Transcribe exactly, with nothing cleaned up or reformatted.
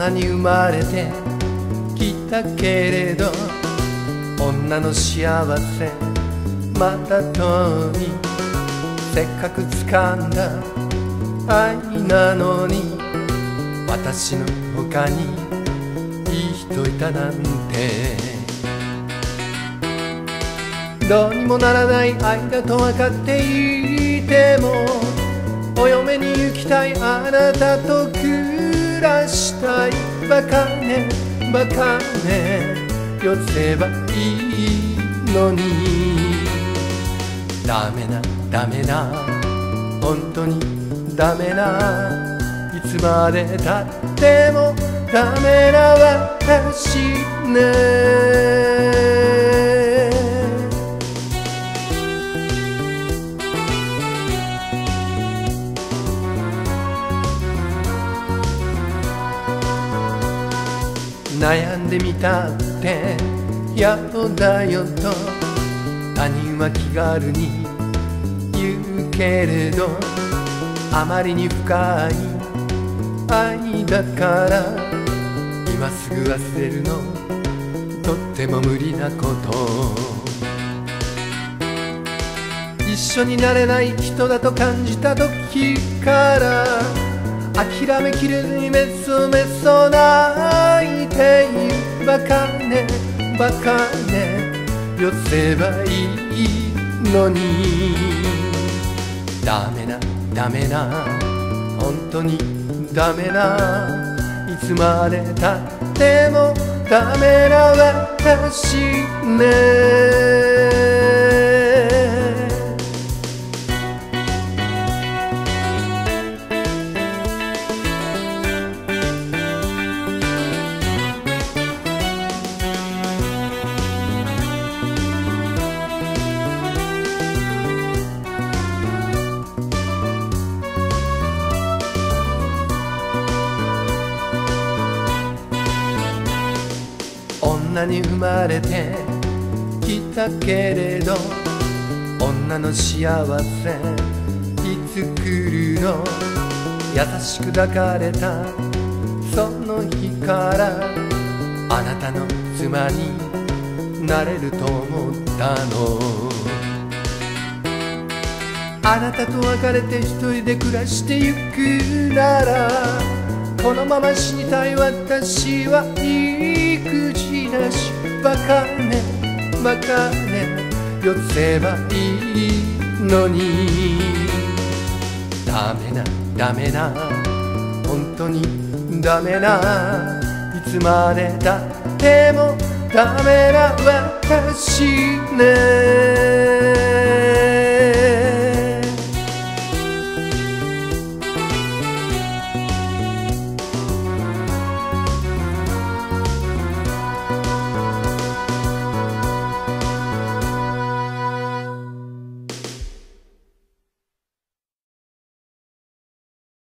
女に生まれてきたけれど、女の幸せまたとにせっかく掴んだ愛なのに、私の他にいい人いたなんて。どうにもならない愛だと分かっていても、お嫁に行きたいあなたと暮らしたい。バカねバカねよせばいいのに。ダメなダメな本当にダメな、いつまでたってもダメな私ね。悩んでみたってやっとだよと他人は気軽に言うけれど、あまりに深い愛だから今すぐ忘れるのとっても無理なこと。一緒になれない人だと感じた時から諦めきれずにメソメソ泣いている。バカねバカねよせばいいのに。ダメなダメな本当にダメな、いつまでたってもダメな私ね。女に生まれてきたけれど、女の幸せいつ来るの。優しく抱かれたその日からあなたの妻になれると思ったの。あなたと別れて一人で暮らしてゆくなら、このまま死にたい私は育児なし。バカねバカねよせばいいのに。ダメなダメな本当にダメな、いつまでたってもダメな私ね。